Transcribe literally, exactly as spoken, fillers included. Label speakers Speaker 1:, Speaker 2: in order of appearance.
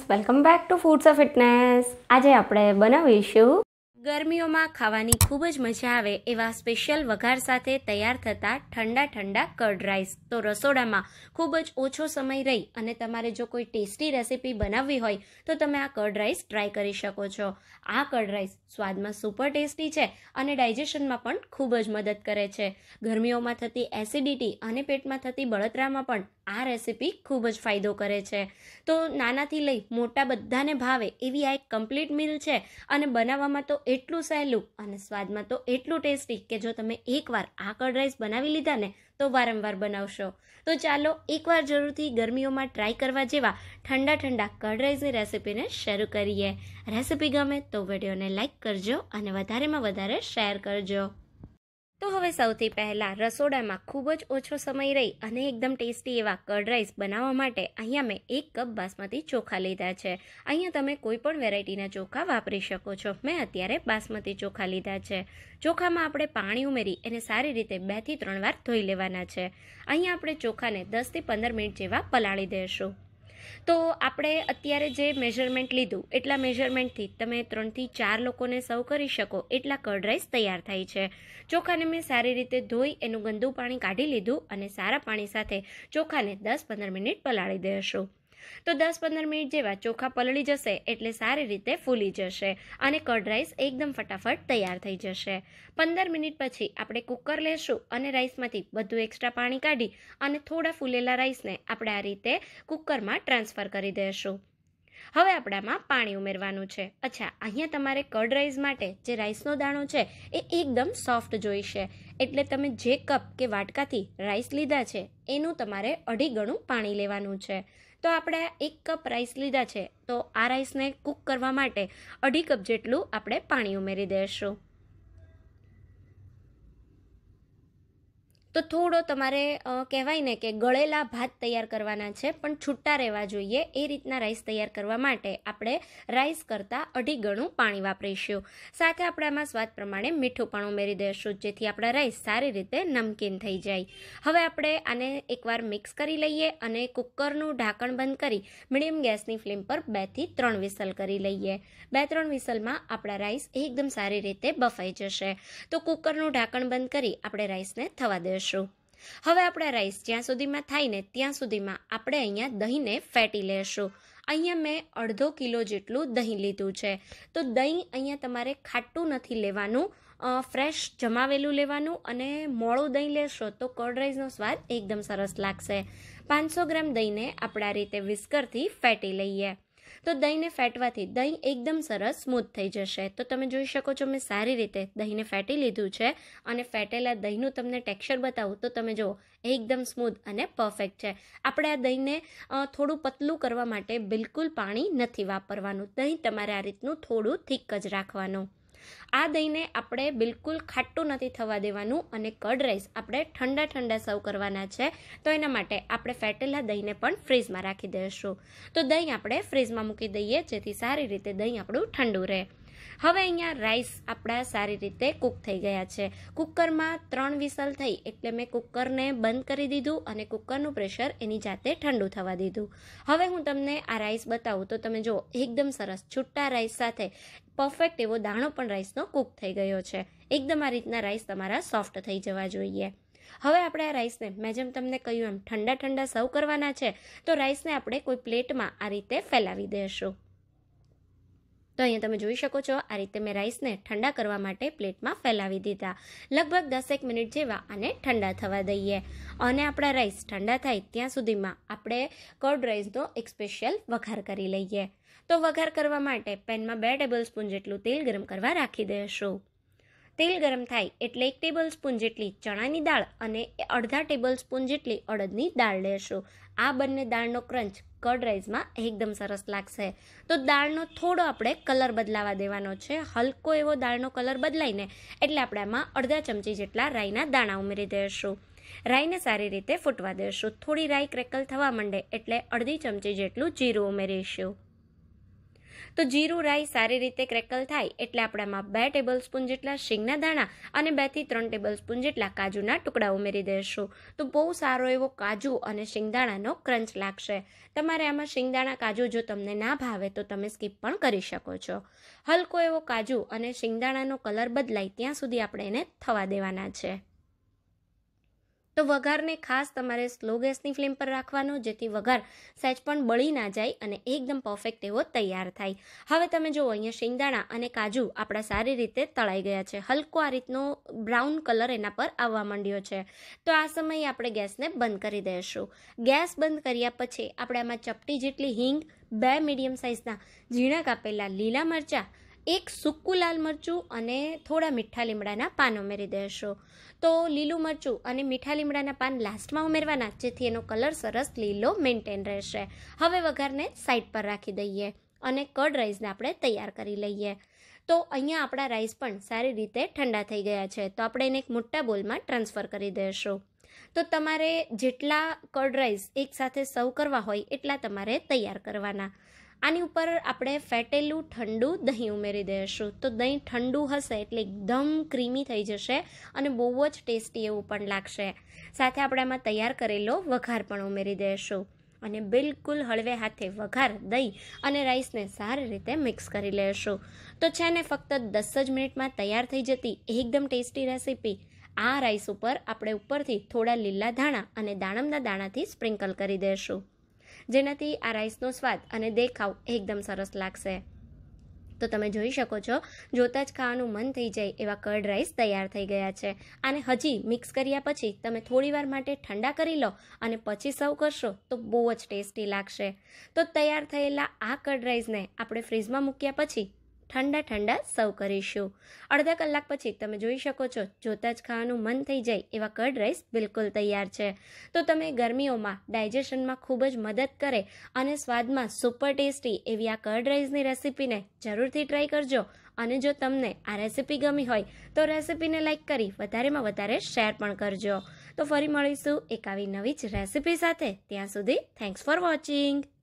Speaker 1: Welcome back to foods of fitness. આજે આપણે બનાવીશું ગરમીઓમાં ખાવાની ખૂબ જ મજા આવે એવા સ્પેશિયલ વઘાર સાથે તૈયાર થતા ઠંડા ઠંડા કર્ડ રાઈસ। તો રસોડામાં ખૂબ જ ઓછો સમય રહી અને તમારે જો કોઈ ટેસ્ટી રેસીપી બનાવવી હોય તો તમે આ કર્ડ રાઈસ ટ્રાય કરી શકો છો। આ કર્ડ રાઈસ સ્વાદમાં સુપર ટેસ્ટી છે અને ડાયજેશનમાં પણ ખૂબ જ મદદ કરે છે। ગરમીઓમાં થતી એસિડિટી અને પેટમાં થતી બળતરામાં પણ આ રેસીપી ખૂબ જ ફાયદો કરે છે। તો નાનાથી લઈ મોટા બધાને ભાવે એવી આ એક કમ્પ્લીટ મીલ છે અને બનાવવામાં તો એટલું સહેલું અને સ્વાદમાં તો એટલું ટેસ્ટી કે જો તમે એકવાર આ કર્ડ રાઈસ બનાવી લીધા ને તો વારંવાર બનાવશો। તો ચાલો એકવાર જરૂરથી ગરમીઓમાં ટ્રાય કરવા જેવા ઠંડા ઠંડા કર્ડ રાઈસની રેસીપીને શરૂ કરીએ। રેસીપી ગમે તો વિડીયોને લાઇક કરજો અને વધારેમાં વધારે શેર કરજો। તો હવે સૌથી પહેલાં રસોડામાં ખૂબ જ ઓછો સમય રહી અને એકદમ ટેસ્ટી એવા કર્ડ રાઈસ બનાવવા માટે અહીંયા મેં એક કપ બાસમતી ચોખા લીધા છે। અહીંયા તમે કોઈ પણ વેરાયટીના ચોખા વાપરી શકો છો। મેં અત્યારે બાસમતી ચોખા લીધા છે। ચોખામાં આપણે પાણી ઉમેરી એને સારી રીતે બે થી ત્રણ વાર ધોઈ લેવાના છે। અહીંયા આપણે ચોખાને દસથી પંદર મિનિટ જેવા પલાળી દઈશું। તો આપણે અત્યારે જે મેઝરમેન્ટ લીધું એટલા મેઝરમેન્ટથી તમે ત્રણથી ચાર લોકોને સર્વ કરી શકો એટલા કર્ડ રાઈસ તૈયાર થાય છે। ચોખાને મેં સારી રીતે ધોઈ એનું ગંદુ પાણી કાઢી લીધું અને સારા પાણી સાથે ચોખાને દસ પંદર મિનિટ પલાળી દઈશું। તો દસ પંદર મિનિટ જેવા ચોખા પલળી જશે એટલે સારી રીતે ફૂલી જશે અને કર્ડ રાઈસ એકદમ ફટાફટ તૈયાર થઈ જશે। પંદર મિનિટ પછી આપણે કુકર લેશું અને રાઈસમાંથી બધું એક્સ્ટ્રા પાણી કાઢી અને થોડા ફૂલેલા રાઈસને આપણે આ રીતે કુકરમાં ટ્રાન્સફર કરી દઈશું। હવે આપણામાં પાણી ઉમેરવાનું છે। અચ્છા, અહીંયા તમારે કર્ડ રાઈસ માટે જે રાઈસનો દાણો છે એ એકદમ સોફ્ટ જોઈશે, એટલે તમે જે કપ કે વાટકાથી રાઈસ લીધા છે એનું તમારે અઢી ગણું પાણી લેવાનું છે। તો આપણે એક કપ રાઈસ લીધા છે તો આ રાઈસને કૂક કરવા માટે અઢી કપ જેટલું આપણે પાણી ઉમેરી દઈશું। તો થોડો તમારે કહેવાય ને કે ગળેલા ભાત તૈયાર કરવાના છે પણ છૂટા રહેવા જોઈએ એ રીતના રાઈસ તૈયાર કરવા માટે આપણે રાઈસ કરતાં અઢી ગણું પાણી વાપરીશું। સાથે આપણે આમાં સ્વાદ પ્રમાણે મીઠું પણ ઉમેરી દઈશું જેથી આપણા રાઈસ સારી રીતે નમકીન થઈ જાય। હવે આપણે આને એકવાર મિક્સ કરી લઈએ અને કુકરનું ઢાંકણ બંધ કરી મીડિયમ ગેસની ફ્લેમ પર બે થી ત્રણ વિસલ કરી લઈએ। બે ત્રણ વિસલમાં આપણા રાઈસ એકદમ સારી રીતે બફાઈ જશે। તો કુકરનું ઢાંકણ બંધ કરી આપણે રાઈસને થવા દઈશું। હવે આપણે રાઈસ જ્યાં સુધીમાં થાય ને ત્યાં સુધીમાં આપણે અહીંયા દહીંને ફેટી લેશું। અહીંયા મેં અડધો કિલો જેટલું દહીં લીધું છે। તો દહીં અહીંયા તમારે ખાટું નથી લેવાનું, ફ્રેશ જમાવેલું લેવાનું અને મોળું દહીં લેશો તો કર્ડ રાઈસનો સ્વાદ એકદમ સરસ લાગશે। પાંચસો ગ્રામ દહીંને આપણે આ રીતે વિસ્કરથી ફેટી લઈએ। તો દહીંને ફેટવાથી દહીં એકદમ સરસ સ્મૂથ થઈ જશે। તો તમે જોઈ શકો છો મેં સારી રીતે દહીંને ફેટી લીધું છે અને ફેટેલા દહીંનું તમને ટેક્સચર બતાવું તો તમે જુઓ એકદમ સ્મૂથ અને પરફેક્ટ છે। આપણે આ દહીંને થોડું પતલું કરવા માટે બિલકુલ પાણી નથી વાપરવાનું, દહીં તમારે આ રીતનું થોડું થીક જ રાખવાનું। આ દહીંને આપણે બિલકુલ ખાટું નથી થવા દેવાનું અને કર્ડ રાઈસ આપણે ઠંડા ઠંડા સર્વ કરવાના છે તો એના માટે આપણે ફેટેલા દહીંને પણ ફ્રીઝમાં રાખી દઈશું। તો દહીં આપણે ફ્રીઝમાં મૂકી દઈએ જેથી સારી રીતે દહીં આપણું ઠંડુ રહે। હવે અહીંયા રાઈસ આપણા સારી રીતે કૂક થઈ ગયા છે। કુકરમાં ત્રણ વિસલ થઈ એટલે મેં કુકરને બંધ કરી દીધું અને કુકરનું પ્રેશર એની જાતે ઠંડુ થવા દીધું। હવે હું તમને આ રાઈસ બતાવું તો તમે જુઓ એકદમ સરસ છૂટા રાઈસ સાથે પરફેક્ટ એવો દાણો પણ રાઈસનો કૂક થઈ ગયો છે। એકદમ આ રીતના રાઈસ તમારા સોફ્ટ થઈ જવા જોઈએ। હવે આપણે આ રાઈસને મેં જેમ તમને કહ્યું એમ ઠંડા ઠંડા સર્વ કરવાના છે તો રાઈસને આપણે કોઈ પ્લેટમાં આ રીતે ફેલાવી દઈશું। તો અહીંયા તમે જોઈ શકો છો આ રીતે મેં રાઈસને ઠંડા કરવા માટે પ્લેટમાં ફેલાવી દીધા। લગભગ દસેક મિનિટ જેવા આને ઠંડા થવા દઈએ અને આપણા રાઈસ ઠંડા થાય ત્યાં સુધીમાં આપણે કર્ડ રાઈસનો એક સ્પેશિયલ વઘાર કરી લઈએ। તો વઘાર કરવા માટે પેનમાં બે ટેબલ સ્પૂન જેટલું તેલ ગરમ કરવા રાખી દઈશું। તેલ ગરમ થાય એટલે એક ટેબલ સ્પૂન જેટલી ચણાની દાળ અને અડધા ટેબલ સ્પૂન જેટલી અડદની દાળ લેશું। આ બંને દાળનો ક્રંચ કર્ડ રાઈસમાં એકદમ સરસ લાગશે। તો દાળનો થોડો આપણે કલર બદલાવા દેવાનો છે, હલકો એવો દાળનો કલર બદલાઈને એટલે આપણે આમાં અડધા ચમચી જેટલા રાઈના દાણા ઉમેરી દઈશું। રાઈને સારી રીતે ફૂટવા દઈશું। થોડી રાઈ ક્રેકલ થવા માંડે એટલે અડધી ચમચી જેટલું જીરું ઉમેરીશું। તો જીરું રાઈ સારી રીતે ક્રેકલ થાય એટલે આપણે આમાં બે ટેબલ સ્પૂન જેટલા શીંગના દાણા અને બેથી ત્રણ ટેબલ સ્પૂન જેટલા કાજુના ટુકડા ઉમેરી દઈશું. તો બહુ સારો એવો કાજુ અને શીંગદાણાનો ક્રંચ લાગશે. તમારે આમાં શીંગદાણા કાજુ જો તમને ના ભાવે તો તમે સ્કીપ પણ કરી શકો છો. હલકો એવો કાજુ અને શીંગદાણાનો કલર બદલાય ત્યાં સુધી આપણે એને થવા દેવાના છે. તો વઘારને ખાસ તમારે સ્લો ગેસની ફ્લેમ પર રાખવાનો, જેથી વઘાર સહેજ પણ બળી ના જાય અને એકદમ પરફેક્ટ એવો તૈયાર થાય. હવે તમે જુઓ અહીંયા શીંગદાણા અને કાજુ આપણા સારી રીતે તળાઈ ગયા છે. હલકો આ રીતનો બ્રાઉન કલર એના પર આવવા માંડ્યો છે. તો આ સમયે આપણે ગેસને બંધ કરી દઈશું. ગેસ બંધ કર્યા પછી આપણે આમાં ચપટી જેટલી હિંગ, બે મીડિયમ સાઇઝના ઝીણા કાપેલા લીલા મરચાં, એક સૂકું લાલ મરચું અને થોડા મીઠા લીમડાના પાન ઉમેરી દઈશું. તો લીલું મરચું અને મીઠા લીમડાના પાન લાસ્ટમાં ઉમેરવાના, જેથી એનો કલર સરસ લીલો મેન્ટેન રહેશે. હવે વઘારને સાઈડ પર રાખી દઈએ અને કર્ડ રાઈસને આપણે તૈયાર કરી લઈએ. તો અહીંયા આપણા રાઈસ પણ સારી રીતે ઠંડા થઈ ગયા છે. તો આપણે એને એક મોટા બોલમાં ટ્રાન્સફર કરી દઈશું. તો તમારે જેટલા કર્ડ રાઈસ એકસાથે સર્વ કરવા હોય એટલા તમારે તૈયાર કરવાના. આની ઉપર આપણે ફેટેલું ઠંડુ દહીં ઉમેરી દઈશું. તો દહીં ઠંડુ હશે એટલે એકદમ ક્રીમી થઈ જશે અને બહુ જ ટેસ્ટી એવું પણ લાગશે. સાથે આપણે આમાં તૈયાર કરેલો વઘાર પણ ઉમેરી દઈશું અને બિલકુલ હળવે હાથે વઘાર, દહીં અને રાઈસને સારી રીતે મિક્સ કરી લઈશું. તો છે ને ફક્ત દસ જ મિનિટમાં તૈયાર થઈ જતી એકદમ ટેસ્ટી રેસીપી આ રાઈસ ઉપર આપણે ઉપરથી થોડા લીલા ધાણા અને દાડમના દાણાથી સ્પ્રિંકલ કરી દઈશું, જેનાથી આ રાઈસનો સ્વાદ અને દેખાવ એકદમ સરસ લાગશે. તો તમે જોઈ શકો છો, જોતાં જ ખાવાનું મન થઈ જાય એવા કર્ડ રાઈસ તૈયાર થઈ ગયા છે. અને હજી મિક્સ કર્યા પછી તમે થોડીવાર માટે ઠંડા કરી લો અને પછી સર્વ કરશો તો બહુ જ ટેસ્ટી લાગશે. તો તૈયાર થયેલા આ કર્ડ રાઈસને આપણે ફ્રીઝમાં મૂક્યા પછી ઠંડા ઠંડા સર્વ કરીશું. અડધા કલાક પછી તમે જોઈ શકો છો, જોતાં જ ખાવાનું મન થઈ જાય એવા કર્ડ રાઈસ બિલકુલ તૈયાર છે. તો તમે ગરમીઓમાં ડાયજેશનમાં ખૂબ જ મદદ કરે અને સ્વાદમાં સુપર ટેસ્ટી એવી આ કર્ડ રાઈસની રેસીપીને જરૂરથી ટ્રાય કરજો. અને જો તમને આ રેસીપી ગમી હોય તો રેસીપીને લાઈક કરી વધારેમાં વધારે શેર પણ કરજો. તો ફરી મળીશું એક આવી નવી જ રેસીપી સાથે. ત્યાં સુધી થેન્ક્સ ફોર વોચિંગ.